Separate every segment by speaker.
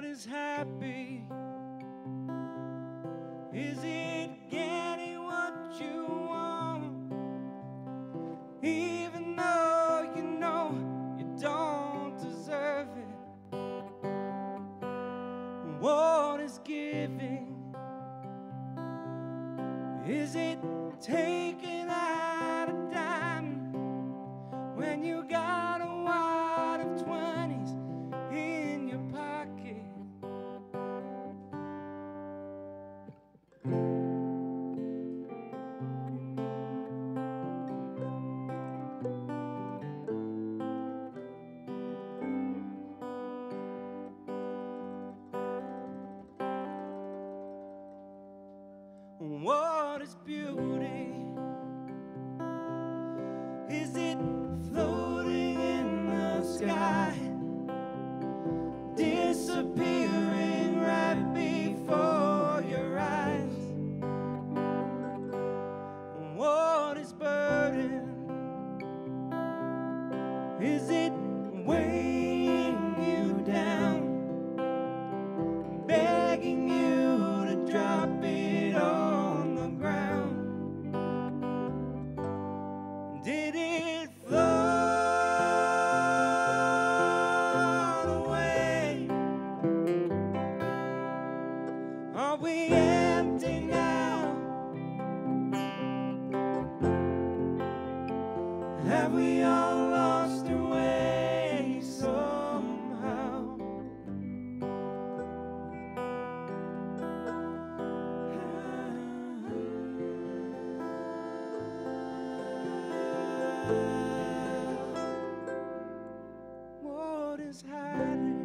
Speaker 1: What is happy? Is it getting what you want? Even though you know you don't deserve it. What is giving? Is it taking out a dime when you got a wad of 20s in your pocket? What is beauty? Is it floating in the sky, disappearing right before your eyes? What is burden? Is it weighing you down, begging you to drop it on the ground? Did it float away? Are we empty now? Have we all lost our way somehow? What is hiding?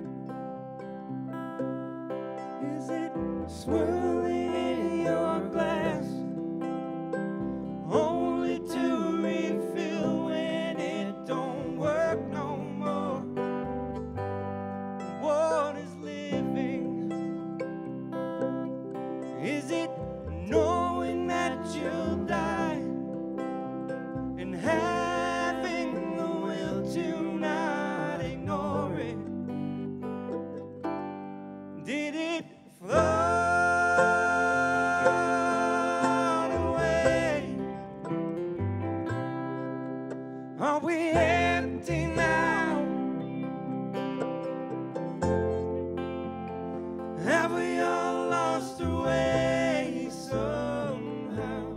Speaker 1: Is it swirling in your glass, only to refill when it don't work no more? What is living? Is it knowing that you'll die and having the will to not ignore it? Did it float away? Are we empty now? Have we all lost our way somehow?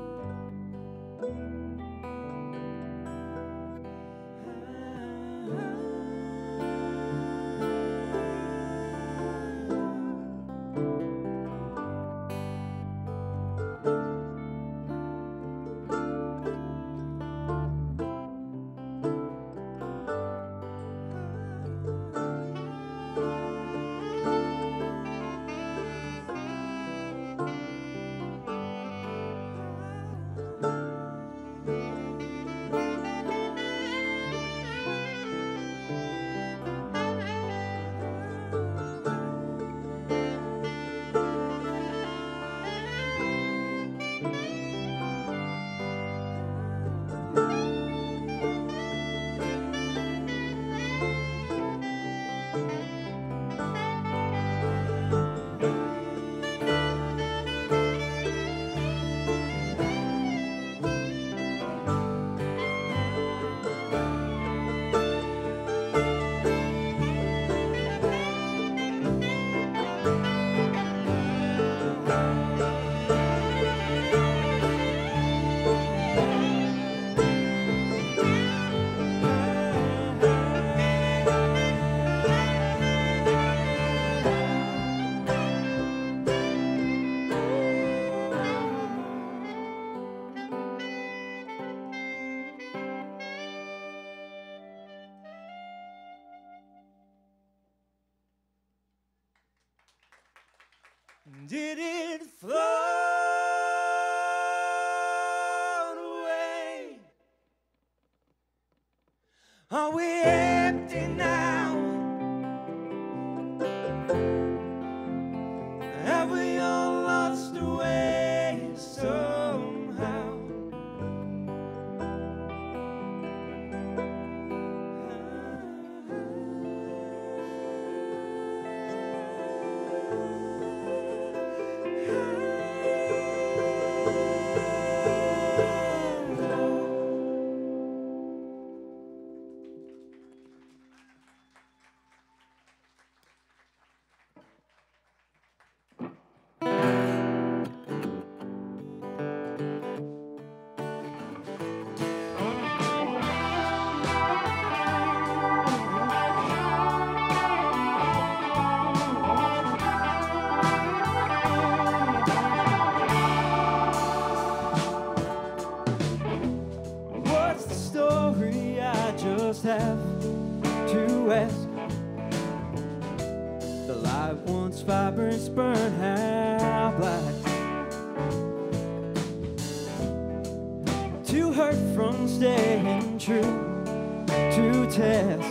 Speaker 1: Did it float away? Are we empty now? Have we all lost our way somehow? once vibrant burn out black. Too hurt from staying true to test,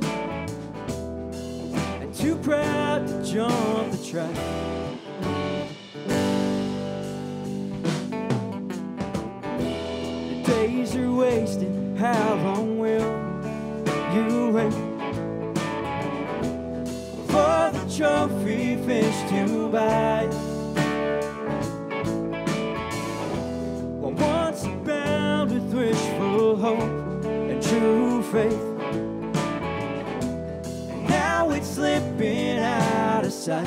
Speaker 1: and too proud to jump the track. The days are wasted, how long will you wait for the trophy fish to bite? Well, once bound with wishful hope and true faith, and now it's slipping out of sight.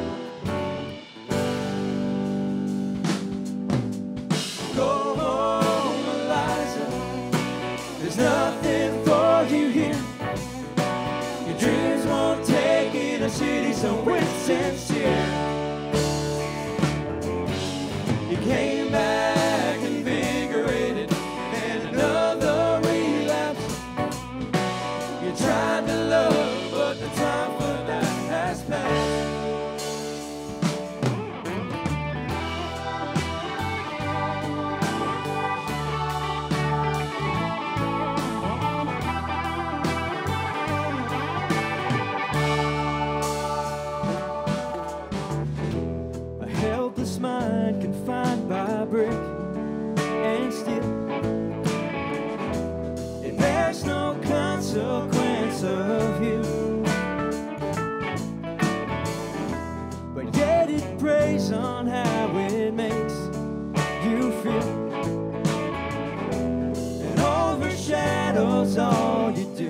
Speaker 1: Go home, Eliza, there's nothing for you here. Your dreams won't take in a city so insincere. You came back invigorated, and another relapse. You tried to love, but the time for that has passed. Mind confined by brick and steel, and there's no consequence of you, but yet it preys on how it makes you feel, and overshadows all you do.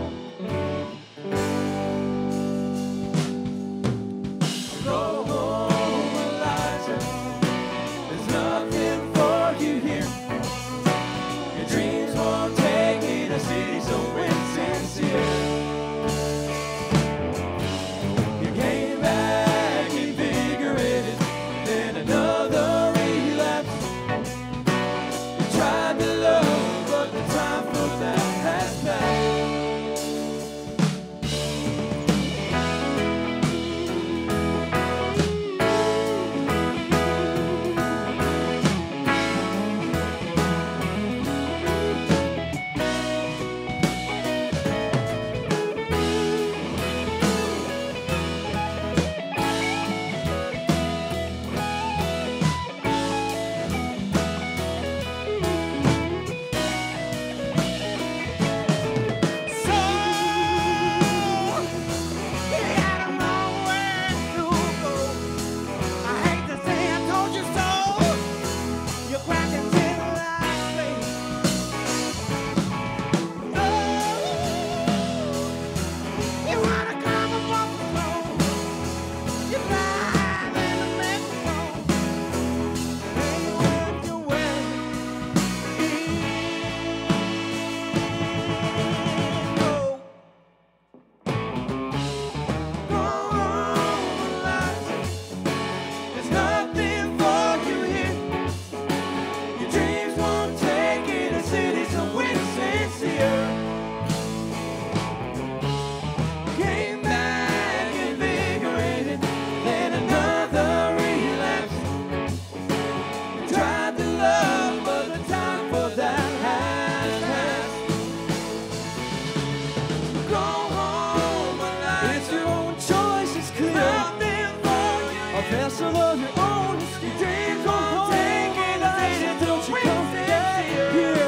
Speaker 1: Vessel of your own, your dreams won't take it easy. Don't you come back here?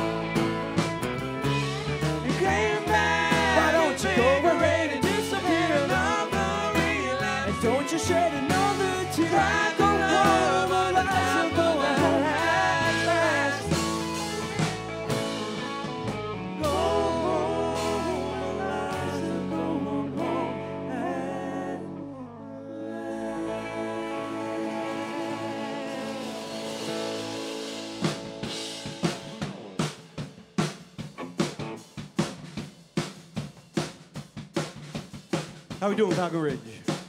Speaker 1: You came back. Why don't you go away and disappear? And don't you shed another tear? Go home, Eliza, go home. Go home, Eliza, go home. How we doing, Falcon Ridge?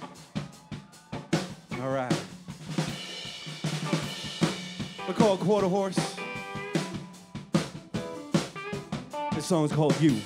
Speaker 1: All right. We're called Quarter Horse. This song's called You.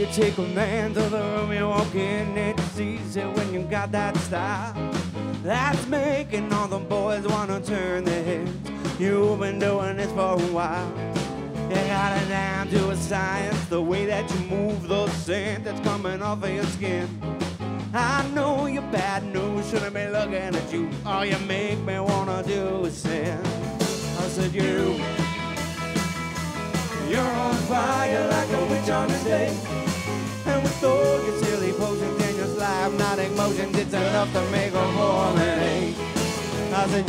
Speaker 1: You take a man to the room, you walk in, it's easy when you got that style. That's making all the boys wanna turn their heads. You've been doing this for a while. You got it down to a science, the way that you move, the scent that's coming off of your skin. I know you're bad news, shouldn't be looking at you. All you make me wanna do is sin. I said you're on fire like a witch on a stake. And with all your silly potions and your slime-nodding motions, it's enough to make a woman ache. I said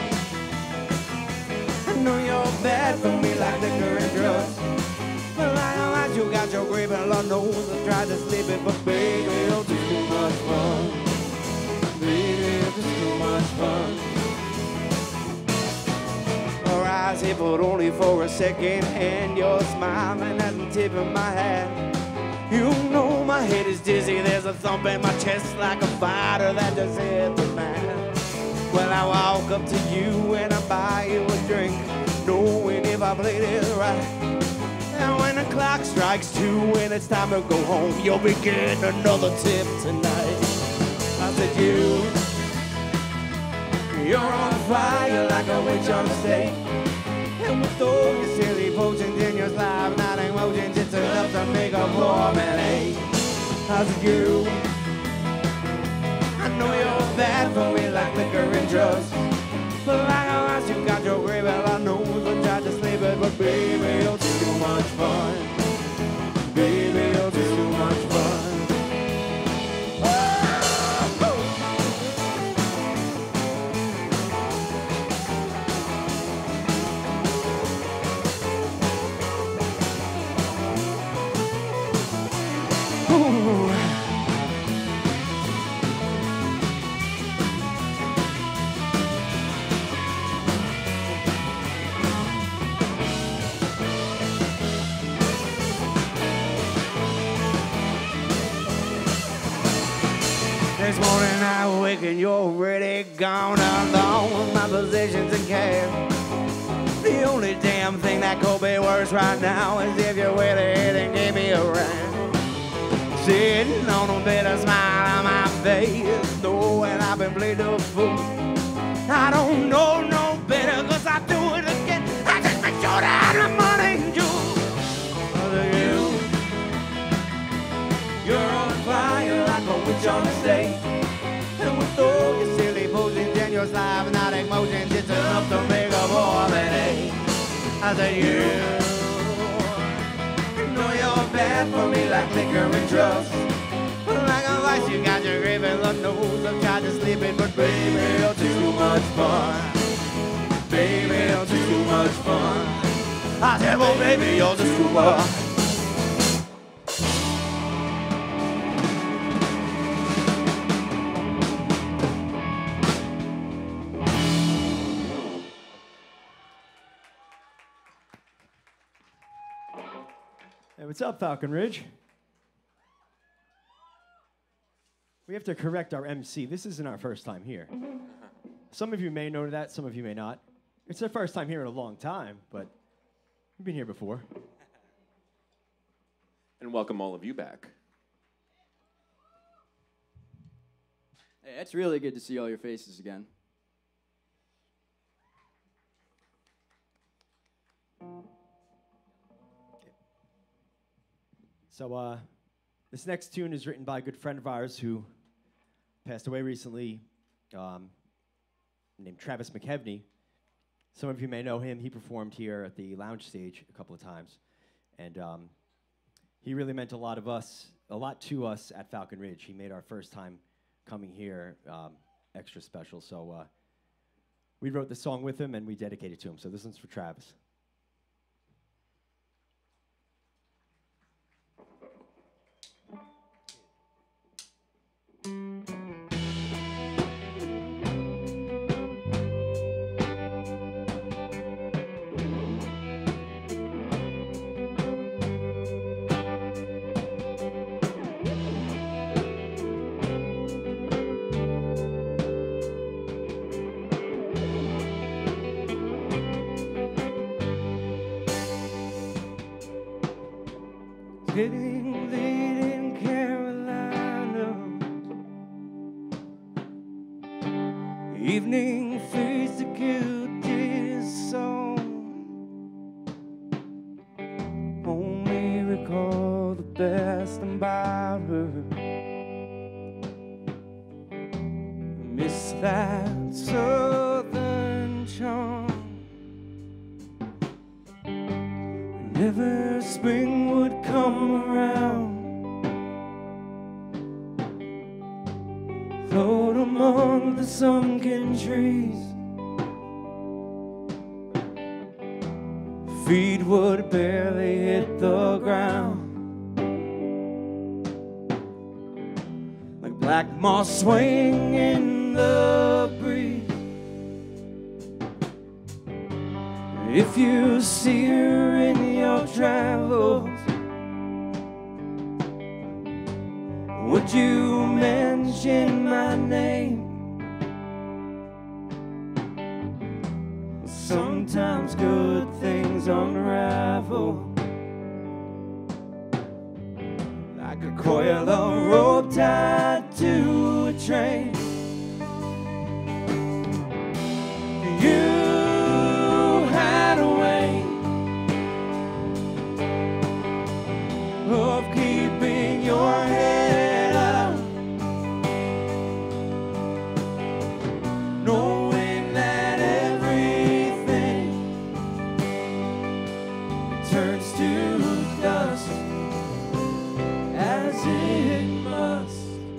Speaker 1: I know you're bad for me like liquor and drugs. But I know that you got your grave and Lord knows I tried to sleep it, but baby, it's just too much fun. Baby, it's just too much fun. Our eyes here, but only for a second, and you're smiling at the tip of my hat. You know my head is dizzy, there's a thump in my chest like a fighter that just hit the mat. Well, I walk up to you and I buy you a drink, knowing if I played it right. And when the clock strikes 2 and it's time to go home, you'll be getting another tip tonight. I said you're on fire like a witch on a stake. And with all your silly potions and your slime-nodding motions, it's enough to make a poor man ache. I said I know you're bad for me like liquor and drugs. But like a mouse, you got your grave, well, I know I tried to sleep it, but baby, you're just too much fun. Baby, you're just too much fun. This morning I wake and you're already gone along with my possessions and cash. The only damn thing that could be worse right now is if you went ahead and gave me a ride. Sitting on a bitter smile on my face, knowing I've been played a fool. I don't know no better, cause I do it again. I just make sure that I'm running you. You're on fire like a witch on a stake. And with all your silly potions and your slime-nodding motions, it's enough to make a woman ache. I said you know you're bad for me like liquor and drugs. Like a vice, you got your grave and the nose. I've tried to sleep it, but baby, you're just too much fun. Baby, you're just too much fun. I said, well, baby, you're just too much.
Speaker 2: Hey, what's up, Falcon Ridge? We have to correct our MC. This isn't our first time here. Some of you may know that, some of you may not. It's our first time here in a long time, but we've been here before.
Speaker 3: And welcome all of you back.
Speaker 4: Hey, it's really good to see all your faces again.
Speaker 2: So this next tune is written by a good friend of ours who passed away recently, named Travis McKevney. Some of you may know him. He performed here at the lounge stage a couple of times. And he really meant a lot to us at Falcon Ridge. He made our first time coming here extra special. So we wrote the song with him and we dedicated it to him. So this one's for Travis.
Speaker 1: Getting the that southern charm. Whenever spring would come around, float among the sunken trees, feet would barely hit the ground, like black moss swaying in the breeze. If you see her in your travels, would you mention my name? Sometimes good things unravel, like a coil of rope tied to a train. You had a way of keeping your head up, knowing that everything turns to dust as it must.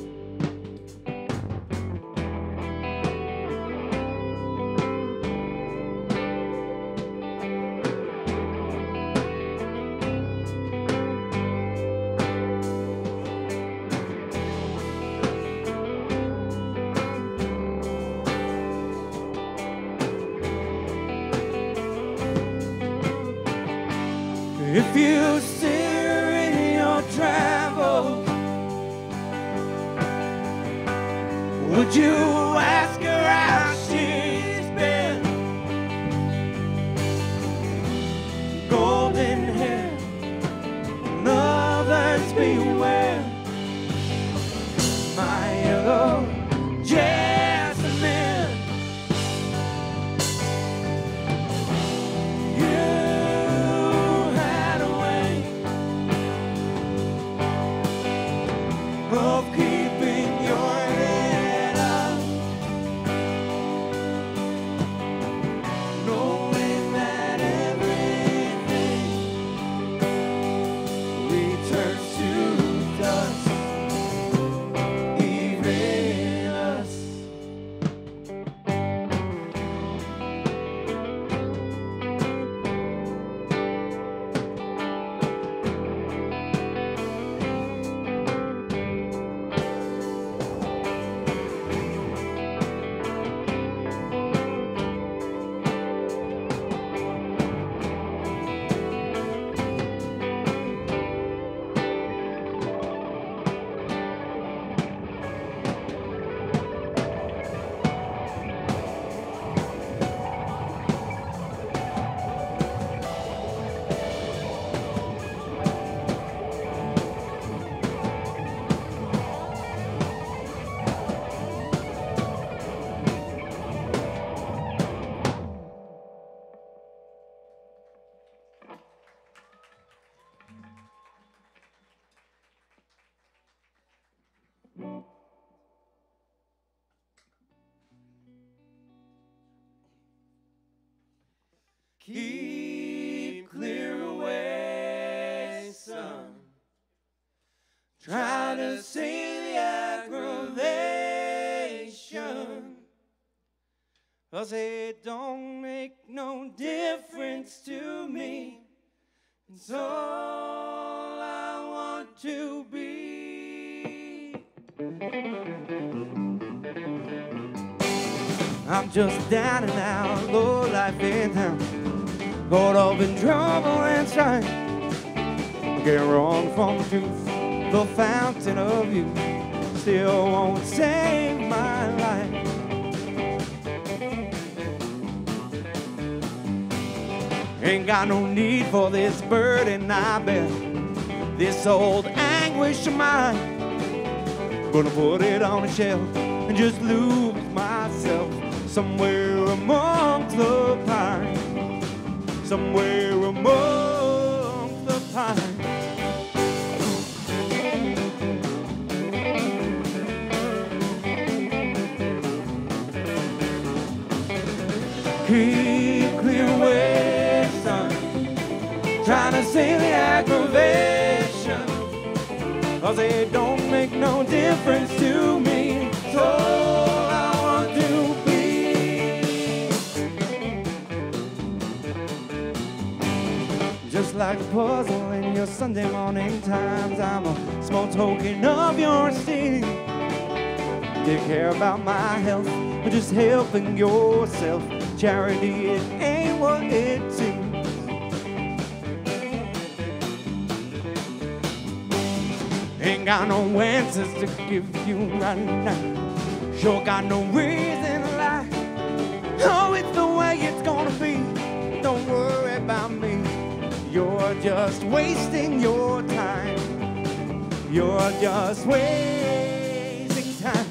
Speaker 1: If you steer in your travels, would you ask her how she's been? Golden hair, lovers beware. My yellow jasmine, of keeping your head up, knowing that everything returns to dust, even us. Keep clear away, son. Try to see the aggravation, 'cause it don't make no difference to me. It's all I want to be. I'm just down and out, low life in town, caught up in trouble and strife. Get wrong from the truth, the fountain of youth still won't save my life. Ain't got no need for this burden I bear, this old anguish of mine. Gonna put it on a shelf and just lose myself somewhere amongst the pines, somewhere amongst the pines. Keep clear away, son. Trying to save the aggravation, 'cause it don't make no difference to me. It's all I want to be. Just like a puzzle in your Sunday morning times, I'm a small token of your esteem. You care about my health, but just helping yourself. Charity, it ain't what it seems. Ain't got no answers to give you right now. Sure got no reason to lie. Oh, it's the way it's gonna be. Don't worry about me. You're just wasting your time. You're just wasting time.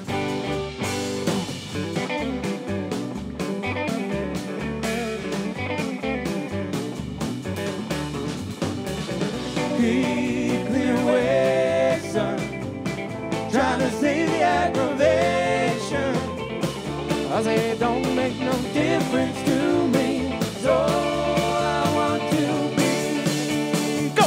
Speaker 1: Keep clear away, son. Trying to save the aggravation, 'cause it don't make no difference to me. It's all I want to be. Go!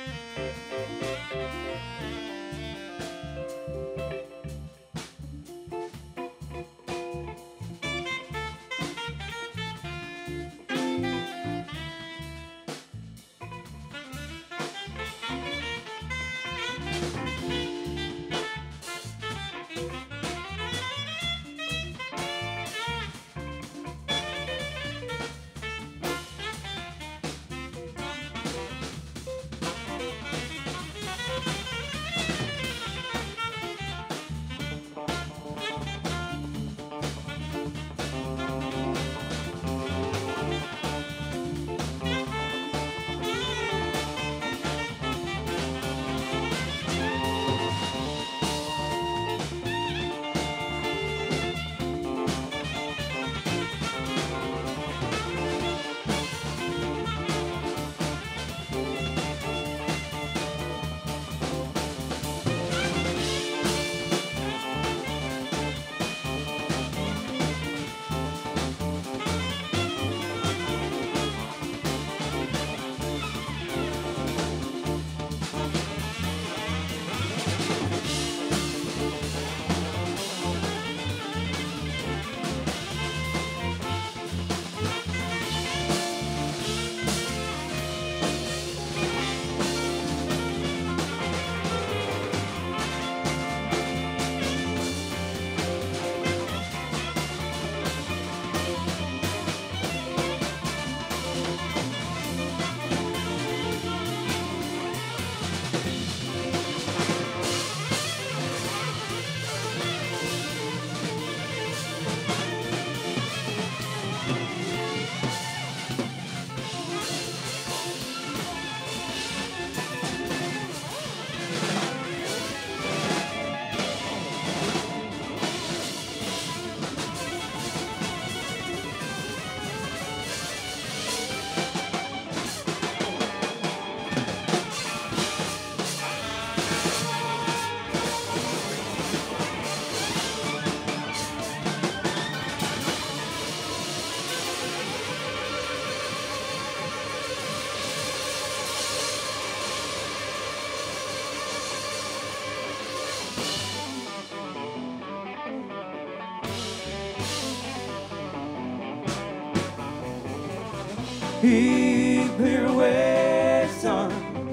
Speaker 1: Keep your way, son,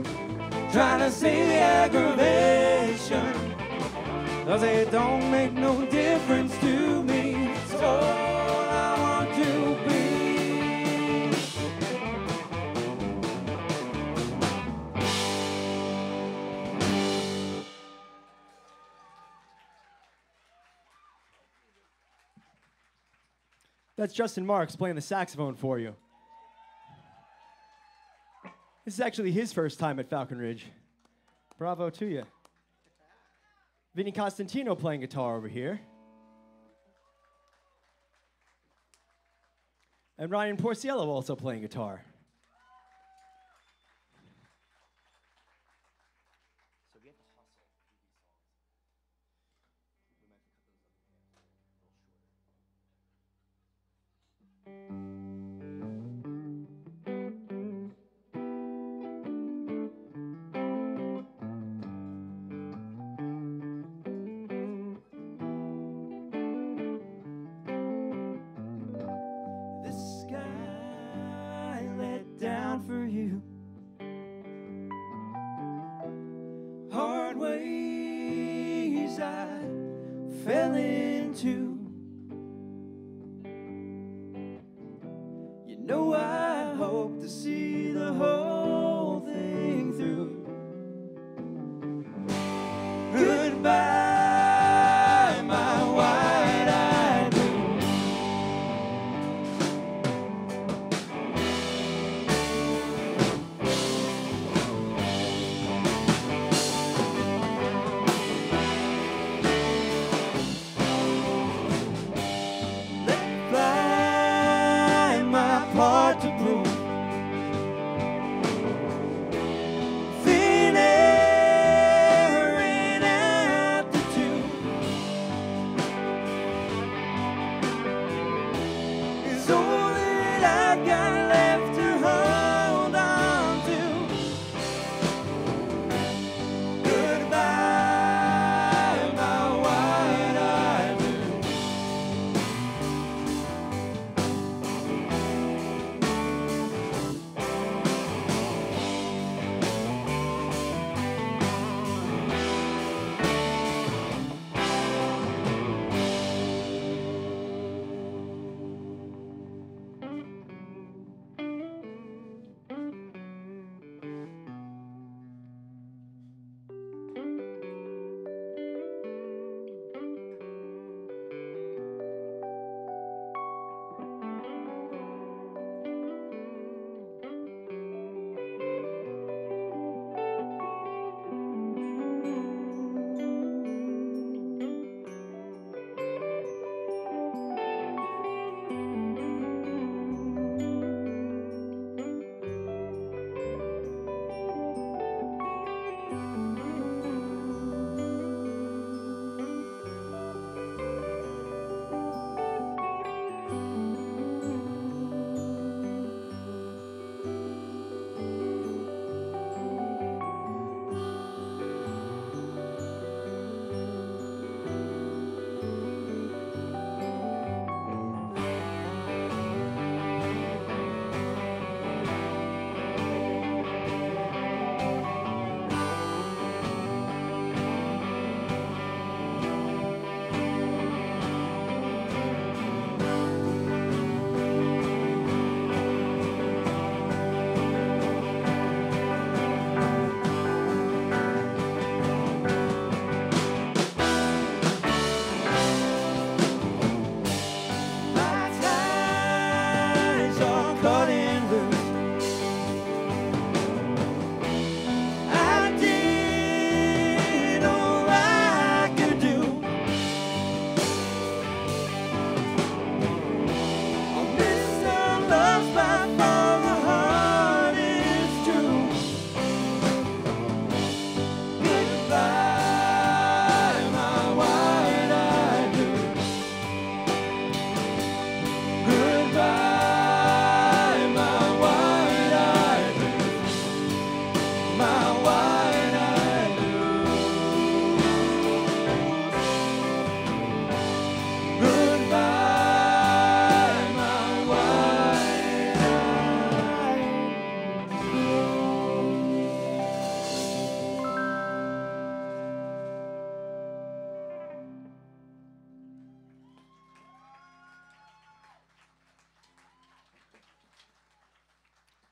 Speaker 1: trying to see the aggravation, 'cause it don't make no difference to me. It's all I want to be.
Speaker 2: That's Justin Marks playing the saxophone for you. This is actually his first time at Falcon Ridge. Bravo to you. Vinny Costantino playing guitar over here. And Ryan Porciello also playing guitar.
Speaker 1: The sky let down for you. Hard ways I fell into. You know I hope to see the whole thing through. Goodbye, my wide-eyed moon.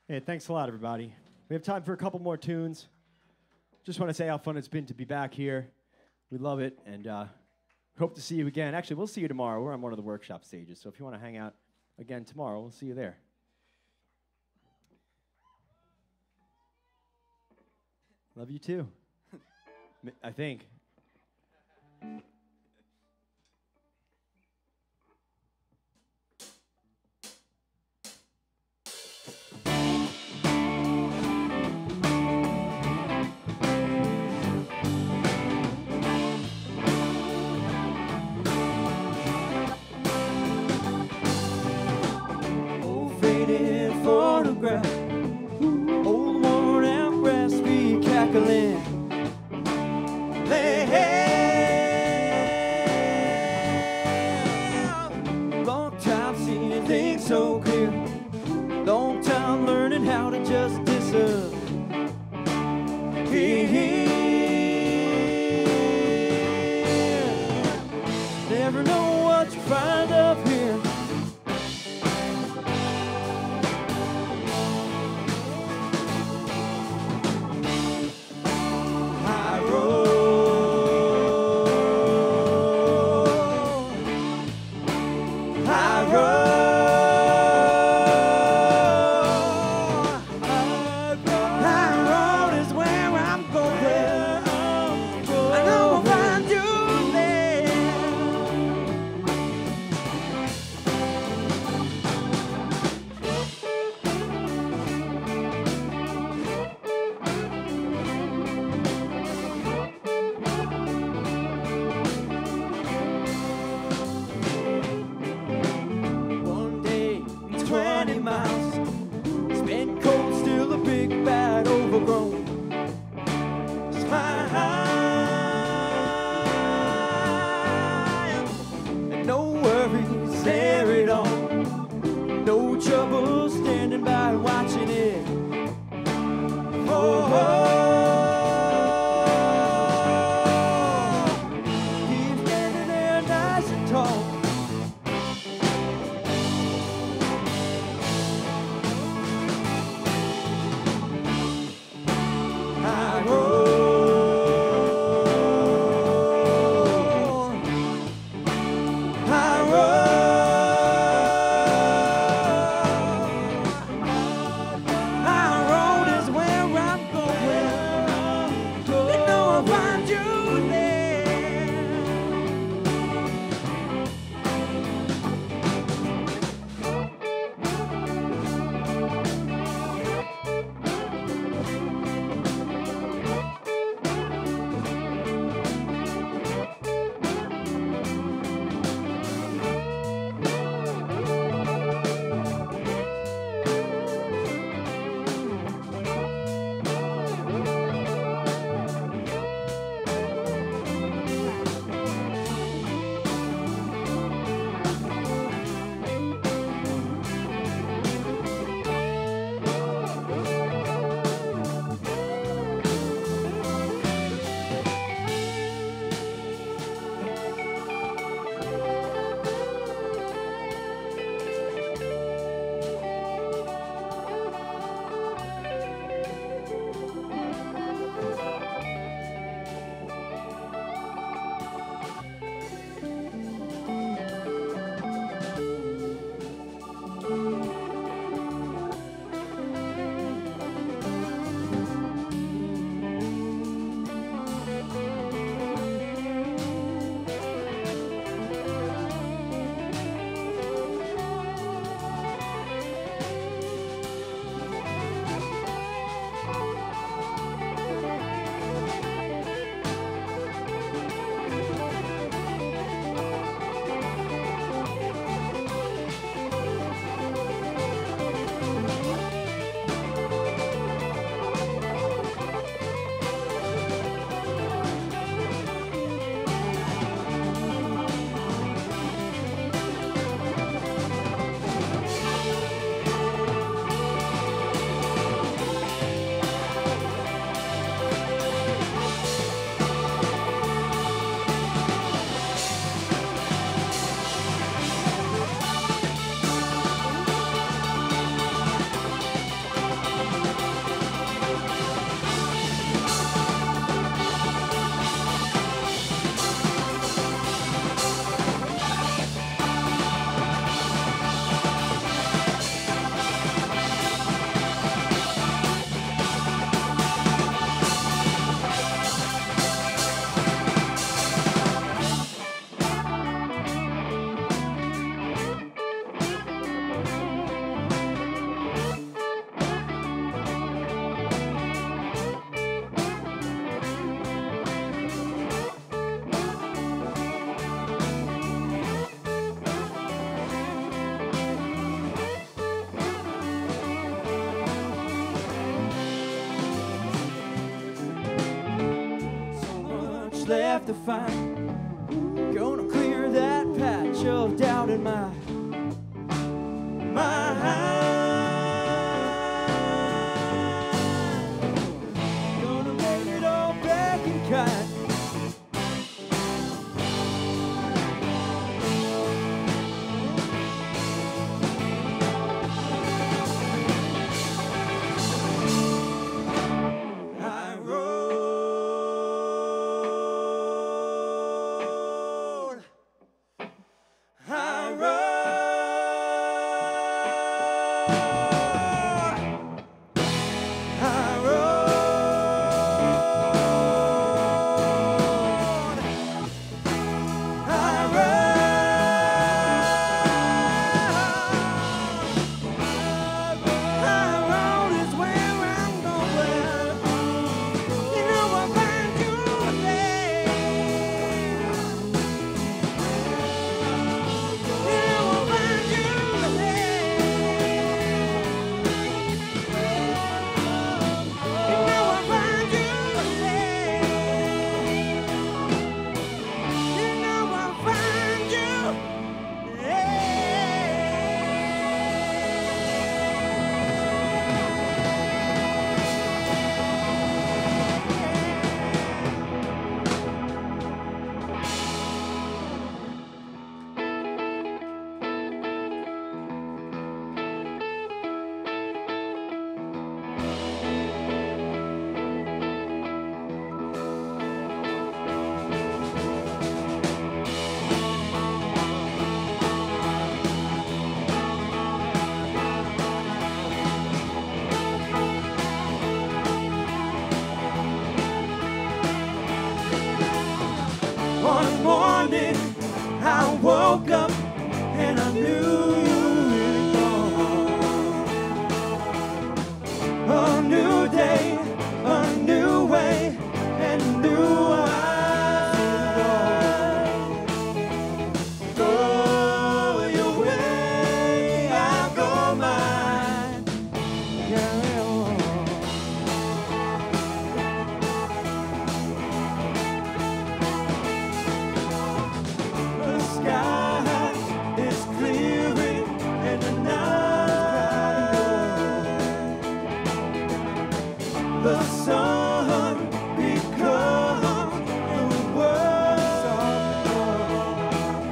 Speaker 2: Hey, thanks a lot, everybody. We have time for a couple more tunes. Just want to say how fun it's been to be back here. We love it, and hope to see you again. Actually, we'll see you tomorrow. We're on one of the workshop stages, so if you want to hang out again tomorrow, we'll see you there. Love you too. I think.
Speaker 1: Old faded photograph, old worn out grass be cackling. Long time seeing things so clear. Long time learning how to just disappear. Never know what you find up here. High road, high road, high road is where I'm going. left to find. Gonna clear that patch of doubt in my mind. Gonna make it all back in kind. One morning I woke up and I knew it all. A new day, a new way, and new eyes. Go your way, I'll go mine. Carry on. The sky is clearing and the night. The sun becomes the world.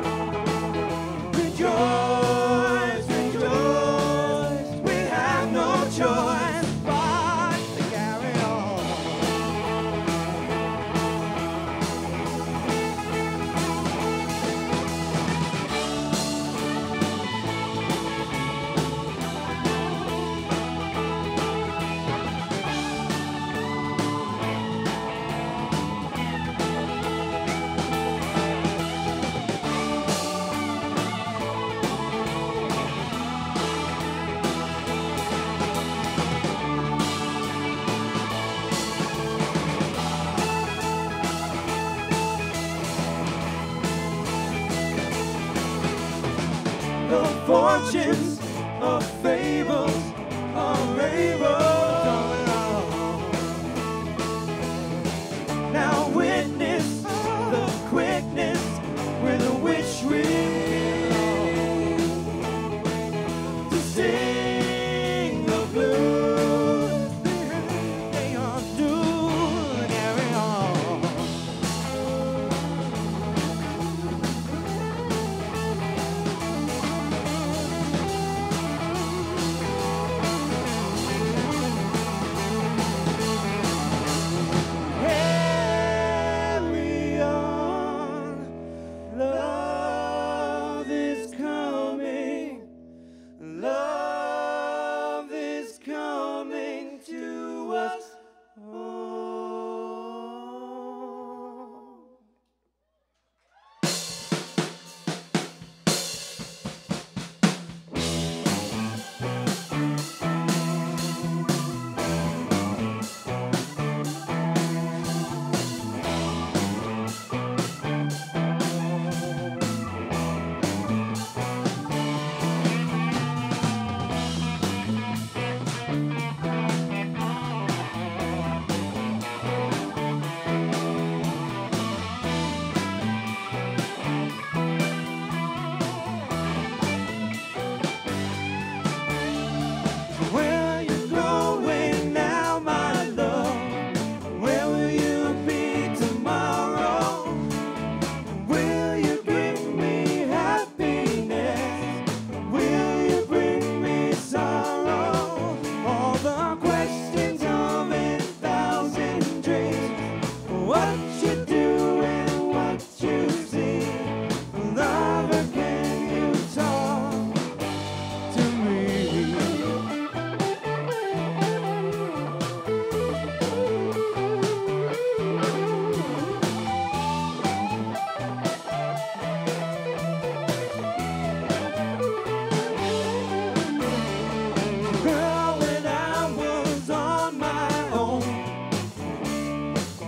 Speaker 1: Rejoice, rejoice, we have no choice but to carry on. The fortunes of fables are able. Now witness the quickness with which we to sing the blues. They are due to carry on.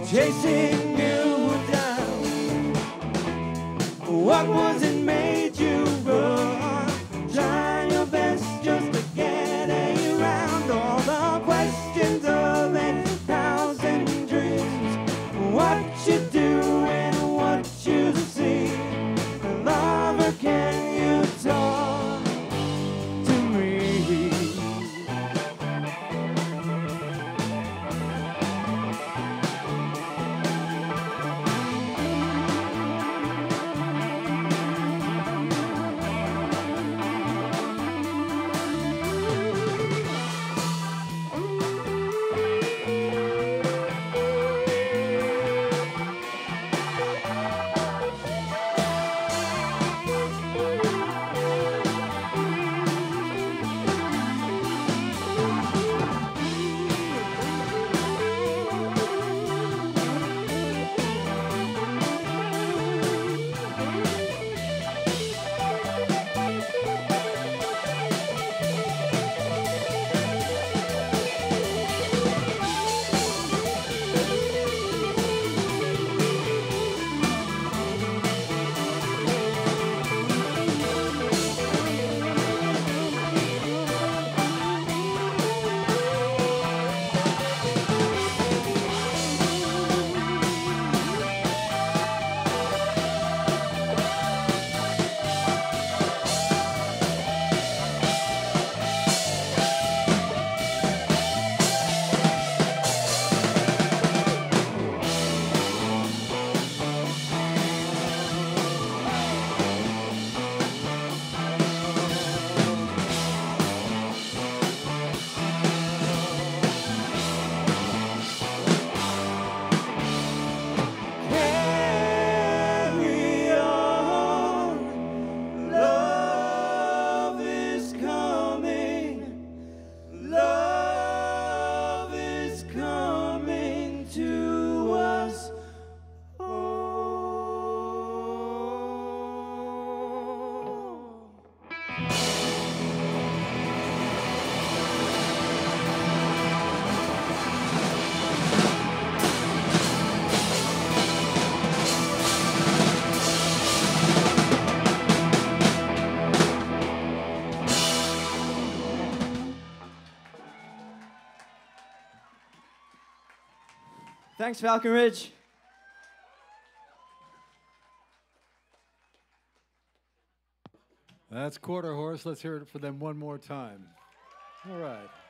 Speaker 1: chasing you down. What was it made you run? Try your best just to get around all the questions of 1,000 dreams. What you do and what you see. Lover, can you talk to me? Carry on, love is coming, love is coming to us all.
Speaker 4: Thanks, Falcon Ridge.
Speaker 3: That's Quarter Horse. Let's hear it for them one more time. All right.